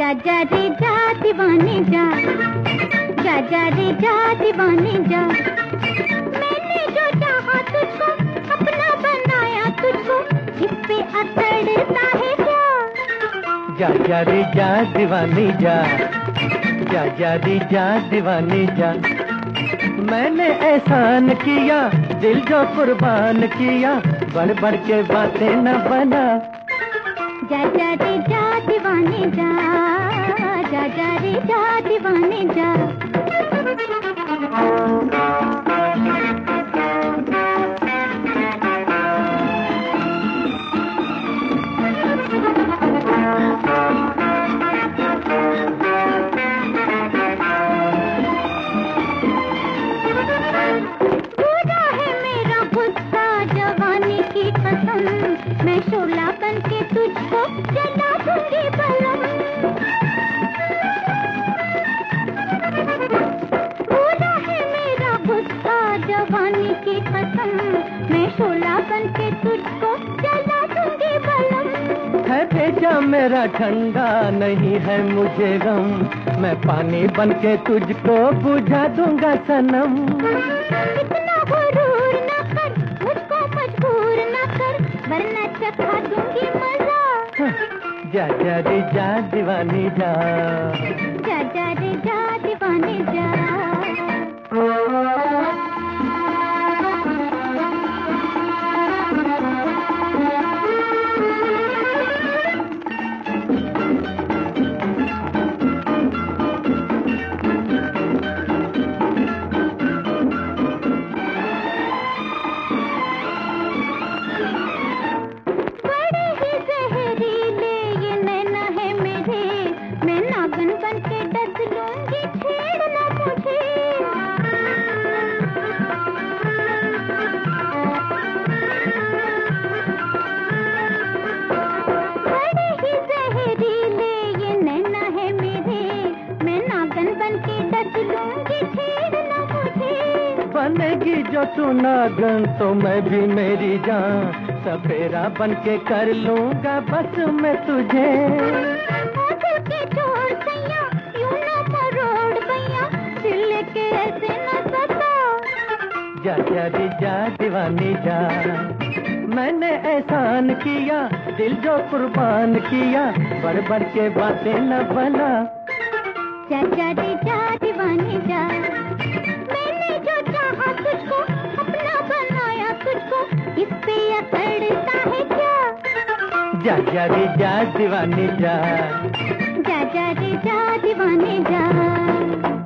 जा जा रे जा दीवाने जा, जा जा रे जा दीवाने जा। मैंने जो चाहा तुझको अपना बनाया तुझको, इस पे अकड़ता है क्या? जा जा रे जा दीवाने जा, जा जा रे जा दीवाने जा। मैंने एहसान किया दिल जो कुर्बान किया, बढ़ बढ़ के बातें न बना। जा जा रे जा दीवाने जा, जा जा रे जा दीवाने जा। मैं शोला बन के तुझको जला दूंगी बलम। पूरा है मेरा गुस्सा जवानी की कसम, मैं शोला बन के तुझको जला दूंगी बलम। है भेजा मेरा ठंडा नहीं है मुझे गम, मैं पानी बन के तुझको बुझा दूंगा सनम। इतना गुरूर न कर, मुझको मजबूर न कर, वरना चखा दूंगी मजा। जा जा रे जा दीवानी जा, जा जा रे जा दीवाने जा। बन के डस लूंगी, छेड़ना मुझे। बड़े ही जहरीले ये नैना है मेरे, मैं नागन बन के डस लूंगी, छेड़ना मुझे। बनेगी जो तू नागन तो मैं भी मेरी जान, सपेरा बन के कर लूंगा बस मैं तुझे। जा जा रे जा दीवानी जा, मैंने एहसान किया दिल जो कुर्बान किया, बढ़ बढ़ के बातें न बना। जा जा रे जा दीवानी जा, मैंने जो चाहा तुझको अपना बनाया तुझको, इस पे अकड़ता है क्या? जा जा रे जा दीवानी जा, जा जा रे जा दीवाने जा।